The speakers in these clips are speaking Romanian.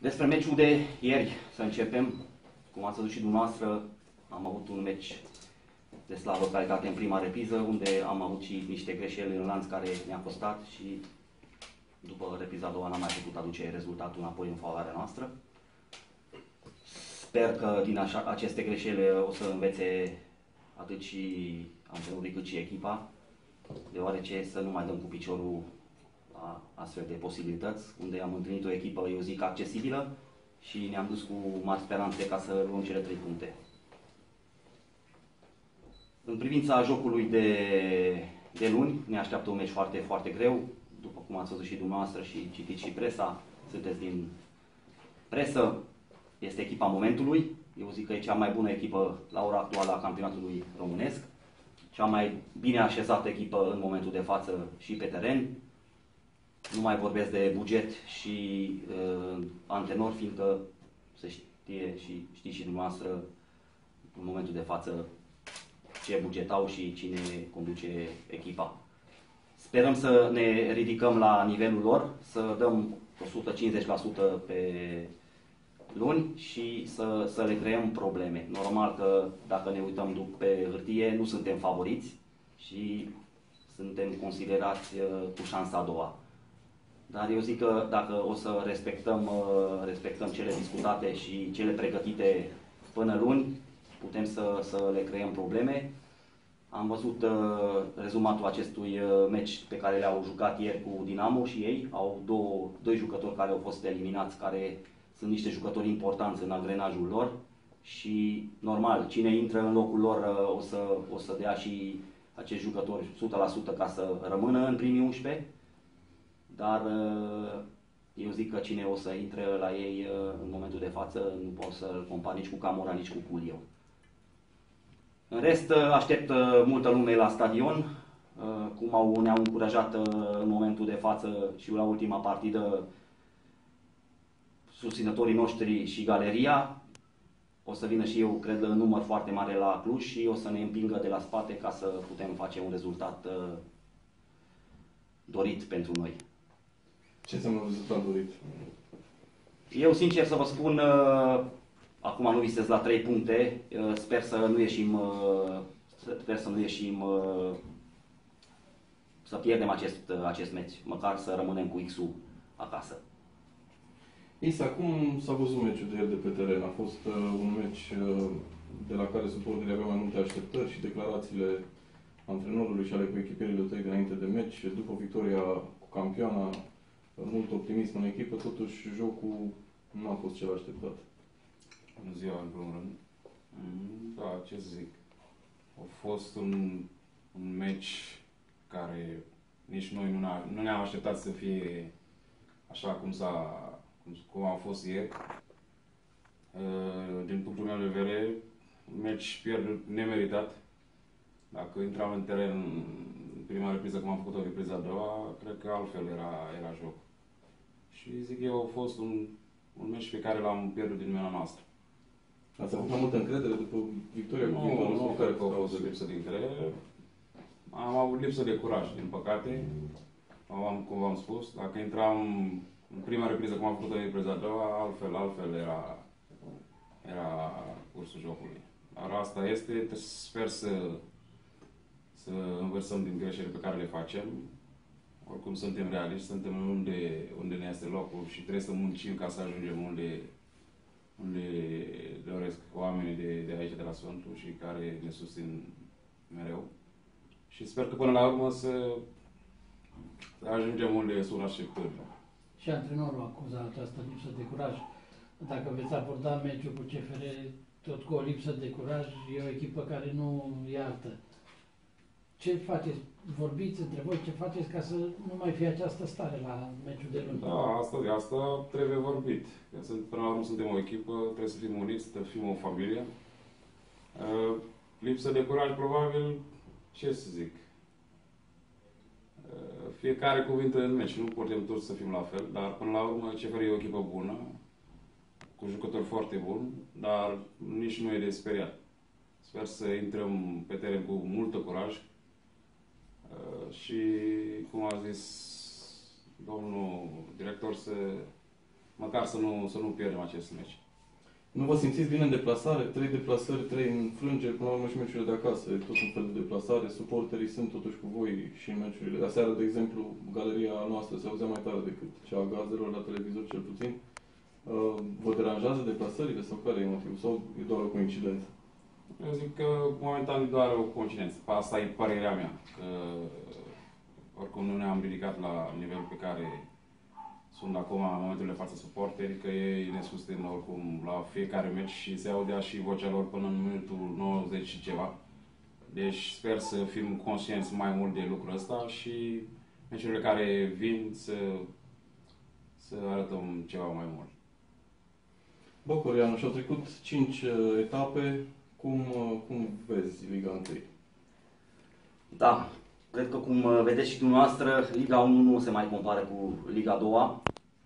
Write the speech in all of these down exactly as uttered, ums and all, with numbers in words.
Despre meciul de ieri, să începem. Cum ați văzut și dumneavoastră, am avut un meci de slabă calitate în prima repriză, unde am avut și niște greșeli în lanț care ne-a costat și după repriza a doua n-am mai putut aduce rezultatul înapoi în favoarea noastră. Sper că din așa, aceste greșeli o să învețe atât și antrenorul cât și echipa, deoarece să nu mai dăm cu piciorul la astfel de posibilități, unde am întâlnit o echipă, eu zic, accesibilă și ne-am dus cu mari speranțe ca să luăm cele trei puncte. În privința jocului de, de luni, ne așteaptă un meci foarte, foarte greu, după cum ați văzut și dumneavoastră și citiți și presa, sunteți din presă, este echipa momentului, eu zic că e cea mai bună echipă la ora actuală a campionatului românesc, cea mai bine așezată echipă în momentul de față și pe teren. Nu mai vorbesc de buget și uh, antrenor, fiindcă se știe și știți și dumneavoastră în momentul de față ce buget au și cine conduce echipa. Sperăm să ne ridicăm la nivelul lor, să dăm o sută cincizeci la sută pe luni și să, să le creăm probleme. Normal că dacă ne uităm pe hârtie, nu suntem favoriți și suntem considerați uh, cu șansa a doua. Dar eu zic că dacă o să respectăm, respectăm cele discutate și cele pregătite până luni, putem să, să le creăm probleme. Am văzut uh, rezumatul acestui uh, meci pe care le-au jucat ieri cu Dinamo și ei. Au două, doi jucători care au fost eliminați, care sunt niște jucători importanți în angrenajul lor. Și normal, cine intră în locul lor uh, o, să, o să dea și acești jucători o sută la sută ca să rămână în primii unsprezece. Dar eu zic că cine o să intre la ei în momentul de față nu pot să-l compar nici cu Camora, nici cu Culiu. În rest, aștept multă lume la stadion, cum au, ne-au încurajat în momentul de față și la ultima partidă susținătorii noștri și galeria. O să vină și eu, cred, în număr foarte mare la Cluj și o să ne împingă de la spate ca să putem face un rezultat dorit pentru noi. Ce înseamnă rezultat dorit? Eu, sincer să vă spun, uh, acum nu visez la trei puncte, uh, sper să nu ieșim, uh, sper să nu ieșim, uh, să pierdem acest, uh, acest meci, măcar să rămânem cu X-ul acasă. Isa, cum s-a văzut meciul de ieri de pe teren? A fost uh, un meci uh, de la care suporterii aveau mai multe așteptări și declarațiile antrenorului și ale coechipierilor tăi dinainte de meci, după victoria cu campioana, mult optimism în echipă, totuși jocul nu a fost cel așteptat. Bună ziua, în primul rând. Da, ce să zic. A fost un, un meci care nici noi nu, ne-am, nu ne-am așteptat să fie așa cum, s-a, cum, cum a fost ieri. Din punctul meu de vedere, un meci pierdut nemeritat. Dacă intram în teren în prima repriză, cum am făcut-o repriza a doua, cred că altfel era, era joc. Și zic eu, a fost un, un meci pe care l-am pierdut din mâna noastră. Ați avut mai multă încredere după victoria cu viitorul? Nu, nu cred că a fost lipsă de încredere. Am avut lipsă de curaj, din păcate. Am, cum v-am spus, dacă intram în prima repriză, cum am făcut-o repriza a doua, altfel, altfel era, era cursul jocului. Dar asta este, sper să să învățăm din greșelile pe care le facem. Oricum suntem realiști, suntem unde, unde ne este locul și trebuie să muncim ca să ajungem unde, unde doresc oamenii de, de aici, de la Sfântul și care ne susțin mereu. Și sper că până la urmă să, să ajungem unde sunt așteptările. Și antrenorul acuză această lipsă de curaj. Dacă veți aborda meciul cu C F R tot cu o lipsă de curaj, e o echipă care nu iartă. Ce faceți? Vorbiți între voi, ce faceți ca să nu mai fie această stare la meciul de luni? Da, asta, asta trebuie vorbit. Că sunt, până la urmă suntem o echipă, trebuie să fim uniți, să fim o familie. Uh, lipsă de curaj, probabil, ce să zic? Uh, fiecare cuvinte în meci, nu putem toți să fim la fel, dar până la urmă C F R e o echipă bună, cu jucători foarte buni, dar nici nu e de speriat. Sper să intrăm pe teren cu multă curaj. Uh, și, cum a zis domnul director, să măcar să nu, să nu pierdem acest meci. Nu vă simțiți bine în deplasare? Trei deplasări, trei înfrângeri, până la urmă și meciurile de acasă, e tot un fel de deplasare. Suporterii sunt totuși cu voi și în meciurile. De aseară, de exemplu, galeria noastră se auzea mai tare decât cea a Gazelor, la televizor cel puțin. Vă deranjează deplasările sau care e motivul? Sau e doar o coincidență? Eu zic că momentan e doar o coincidență. Asta e părerea mea. Că oricum nu ne-am ridicat la nivelul pe care sunt acum în momentul de față suporteri, că ei ne susțin oricum la fiecare meci și se audea și vocea lor până în minutul nouăzeci și ceva. Deci sper să fim conștienți mai mult de lucrul ăsta și meciurile care vin să, să arătăm ceva mai mult. Bocorianu, și-au trecut cinci uh, etape. Cum, uh, cum vezi Liga unu? Da, cred că cum vedeți și dumneavoastră, Liga unu nu se mai compară cu Liga doi,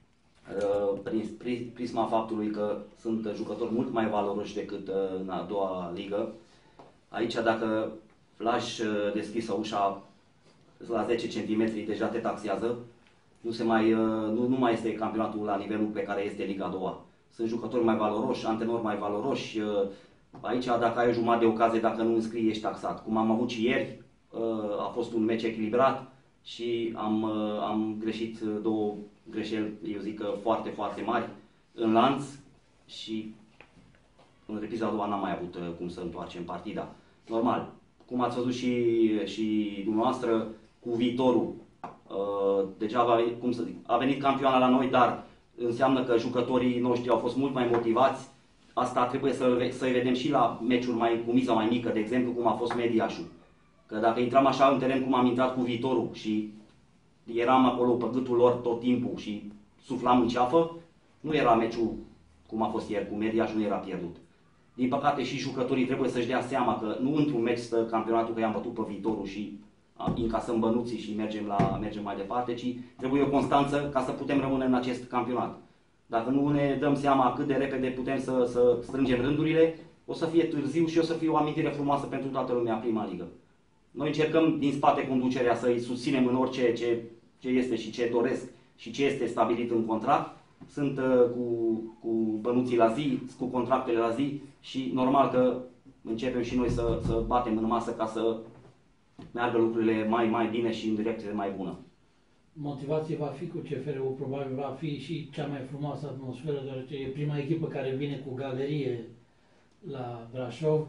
prin prisma faptului că sunt jucători mult mai valoroși decât în a doua ligă. Aici, dacă lași deschisă ușa la zece centimetri, deja te taxează. Nu, se mai, nu, nu mai este campionatul la nivelul pe care este Liga doi. Sunt jucători mai valoroși, antenori mai valoroși. Aici, dacă ai o jumătate de ocazie, dacă nu înscrii, ești taxat. Cum am avut și ieri, a fost un meci echilibrat și am, am greșit două greșeli, eu zic că foarte, foarte mari în lanț și în repriza a doua n-am mai avut cum să întoarcem partida. Normal, cum ați văzut și, și dumneavoastră cu viitorul, degeaba, cum să zic, a venit campioana la noi, dar înseamnă că jucătorii noștri au fost mult mai motivați. Asta trebuie să, să vedem și la meciuri mai, cu miza mai mică, de exemplu cum a fost Mediașul. Că dacă intram așa în teren cum am intrat cu viitorul și eram acolo pe gâtul lor tot timpul și suflam în ceafă, nu era meciul cum a fost ieri, cu Mediașul nu era pierdut. Din păcate și jucătorii trebuie să-și dea seama că nu într-un meci stă campionatul că i-am bătut pe viitorul și încasăm bănuții și mergem, la, mergem mai departe, ci trebuie o constanță ca să putem rămâne în acest campionat. Dacă nu ne dăm seama cât de repede putem să, să strângem rândurile, o să fie târziu și o să fie o amintire frumoasă pentru toată lumea prima ligă. Noi încercăm din spate conducerea să-i susținem în orice ce, ce este și ce doresc și ce este stabilit în contract. Sunt uh, cu, cu bănuții la zi, cu contractele la zi și normal că începem și noi să, să batem în masă ca să meargă lucrurile mai, mai bine și în direcție mai bună. Motivație va fi cu C F R-ul, probabil va fi și cea mai frumoasă atmosferă, deoarece e prima echipă care vine cu galerie la Brașov.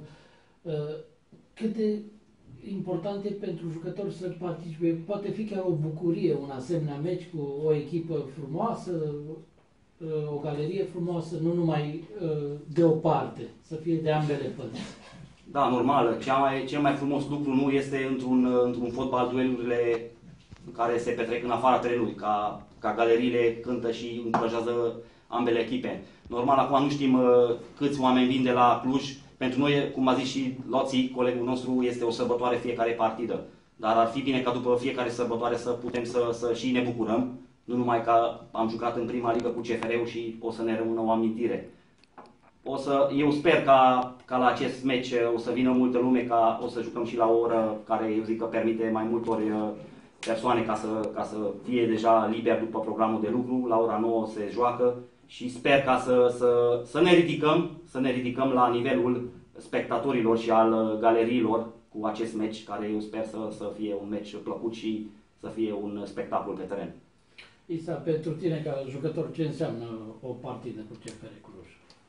Cât de important e pentru jucători să participe? Poate fi chiar o bucurie un asemenea meci cu o echipă frumoasă, o galerie frumoasă, nu numai de o parte, să fie de ambele părți. Da, normal. Cea mai, cel mai frumos lucru nu este într-un, într-un fotbal duelurile care se petrec în afara terenului, ca, ca galeriile cântă și încurajează ambele echipe. Normal, acum nu știm uh, câți oameni vin de la Cluj. Pentru noi, cum a zis și Loții, colegul nostru, este o sărbătoare fiecare partidă. Dar ar fi bine ca după fiecare sărbătoare să putem să, să și ne bucurăm. Nu numai că am jucat în prima ligă cu C F R-ul și o să ne rămână o amintire. O să, eu sper ca, ca la acest meci o să vină multă lume, ca o să jucăm și la o oră care, eu zic că permite mai multor persoane ca să, ca să fie deja liber după programul de lucru. La ora nouă se joacă și sper ca să, să, să ne ridicăm, să ne ridicăm la nivelul spectatorilor și al galeriilor cu acest meci, care eu sper să, să fie un meci plăcut și să fie un spectacol pe teren. Isa, pentru tine ca jucător, ce înseamnă o partidă cu C F R Cluj?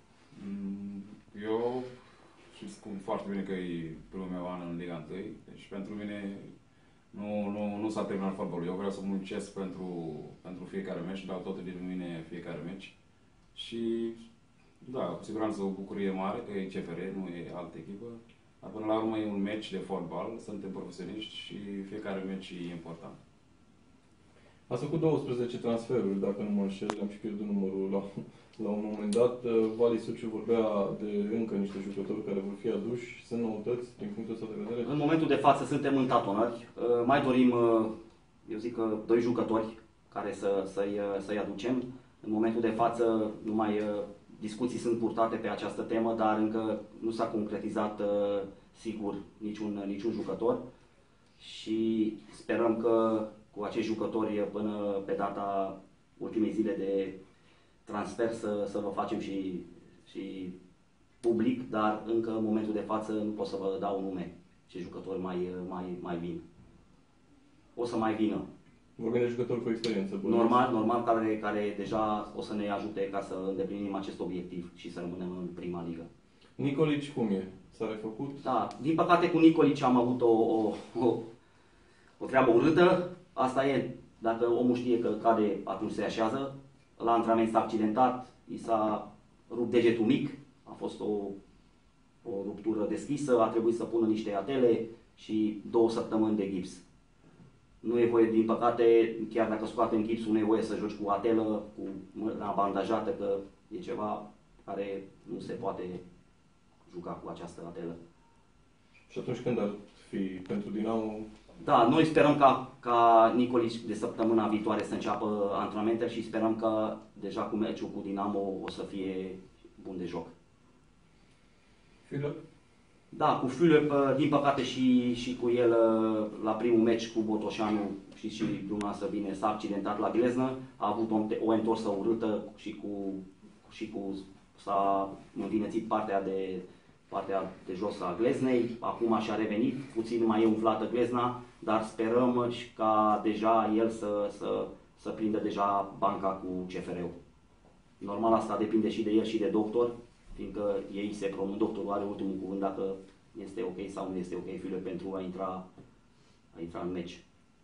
Eu știți cum foarte bine că e primul meu an în Liga unu, deci pentru mine nu, nu, nu s-a terminat fotbalul. Eu vreau să muncesc pentru, pentru fiecare meci, dau totul din mine fiecare meci și da, cu siguranță o bucurie mare că e C F R, nu e altă echipă, dar până la urmă e un meci de fotbal, suntem profesioniști și fiecare meci e important. Ați făcut douăsprezece transferuri, dacă nu mă înșel, am și pierdut numărul la, la un moment dat. Vali Suciu vorbea de încă niște jucători care vor fi aduși. Sunt noutăți din punctul ăsta de vedere? În momentul de față suntem în tatonări. Mai dorim, eu zic că, doi jucători care să, să-i, să-i aducem. În momentul de față numai discuții sunt purtate pe această temă, dar încă nu s-a concretizat sigur niciun, niciun jucător. Și sperăm că cu acești jucători până pe data ultimei zile de, transfer să, să vă facem și, și public, dar încă în momentul de față nu pot să vă dau nume ce jucători mai, mai, mai vin. O să mai vină. Vorbim de jucători cu experiență. Bun. Normal, normal care, care deja o să ne ajute ca să îndeplinim acest obiectiv și să rămânem în prima ligă. Nicolici cum e? S-a refăcut? Da, din păcate cu Nicolici am avut o, o, o, o treabă urâtă. Asta e, dacă omul știe că cade, atunci se așează. La antrenament s-a accidentat, i s-a rupt degetul mic, a fost o, o ruptură deschisă, a trebuit să pună niște atele și două săptămâni de gips. Nu e voie, din păcate, chiar dacă scoatem gipsul, nu e voie să joci cu atelă, cu mâna bandajată, că e ceva care nu se poate juca cu această atelă. Și atunci când ar fi pentru Dinamo? Da, noi sperăm ca, ca Nicolici de săptămâna viitoare să înceapă antrenamentele și sperăm că deja cu meciul cu Dinamo o să fie bun de joc. Filip? Da, cu Filip, din păcate și, și cu el la primul meci cu Botoșanu și și dumneavoastră bine s-a accidentat la gleznă, a avut o, o întorsă urâtă și cu, și cu s-a învinețit partea de, partea de jos a gleznei, acum și-a revenit, puțin mai e umflată glezna, dar sperăm și ca deja el să, să, să prindă deja banca cu C F R-ul. Normal asta depinde și de el și de doctor, fiindcă ei se pronunță, doctorul are ultimul cuvânt dacă este ok sau nu este ok Filip pentru a intra, a intra în meci.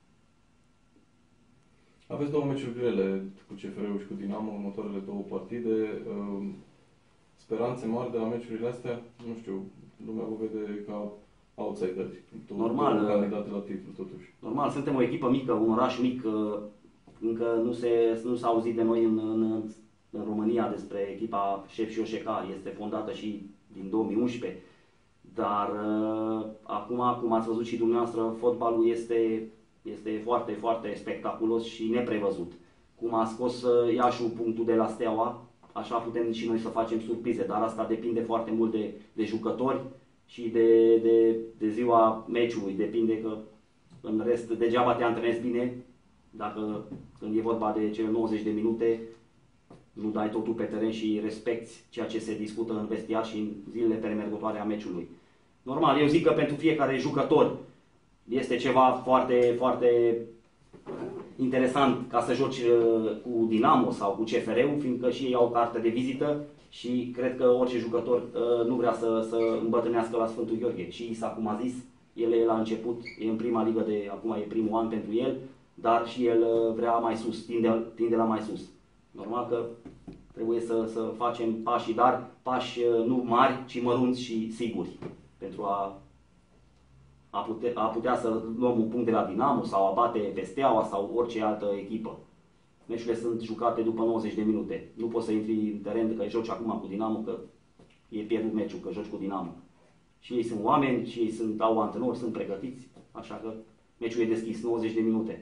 Aveți două meciuri grele cu C F R-ul și cu Dinamo, următoarele două partide. Speranțe mari de la meciurile astea? Nu știu, lumea vă vede ca outsideri. Normal. Candidate la titlu, totuși. Normal, suntem o echipă mică, un oraș mic, încă nu, se, nu s-a auzit de noi în, în, în România despre echipa Șef și Oșeca, este fondată și din două mii unsprezece, dar uh, acum, cum ați văzut și dumneavoastră, fotbalul este, este foarte, foarte spectaculos și neprevăzut. Cum a scos uh, Iașu punctul de la Steaua, așa putem și noi să facem surprize, dar asta depinde foarte mult de, de jucători și de, de, de ziua meciului. Depinde că în rest degeaba te antrenezi bine dacă când e vorba de cele nouăzeci de minute nu dai totul pe teren și respecti ceea ce se discută în vestiar și în zilele premergătoare a meciului. Normal, eu zic că pentru fiecare jucător este ceva foarte, foarte interesant ca să joci cu Dinamo sau cu C F R-ul, fiindcă și ei au carte de vizită și cred că orice jucător nu vrea să, să îmbătrânească la Sfântul Gheorghe. Și Isa, cum a zis, el e la început, e în prima ligă, de acum e primul an pentru el, dar și el vrea mai sus, tinde, tinde la mai sus. Normal că trebuie să, să facem pași, dar pași nu mari, ci mărunți și siguri, pentru a, a, putea, a putea să luăm un punct de la Dinamo sau a bate pe Steaua sau orice altă echipă. Meciurile sunt jucate după nouăzeci de minute. Nu poți să intri în teren că joci acum cu Dinamo, că e pierdut meciul, că joci cu Dinamo. Și ei sunt oameni, și ei sunt, au antrenori, sunt pregătiți, așa că meciul e deschis nouăzeci de minute.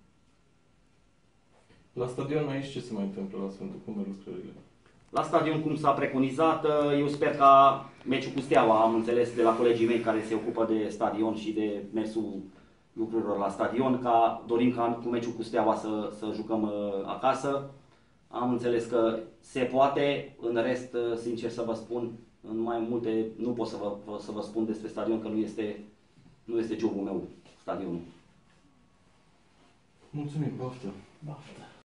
La stadion aici ce se mai întâmplă la Sfântul? Cum merg lucrările? La stadion, cum s-a preconizat, eu sper ca meciul cu Steaua, am înțeles de la colegii mei care se ocupă de stadion și de mersul lucrurilor la stadion, ca dorim ca cu meciul cu Steaua să, să jucăm uh, acasă. Am înțeles că se poate, în rest, uh, sincer să vă spun, în mai multe, nu pot să vă, să vă spun despre stadion, că nu este, nu este jobul meu, stadionul. Mulțumim, baftă! Baftă.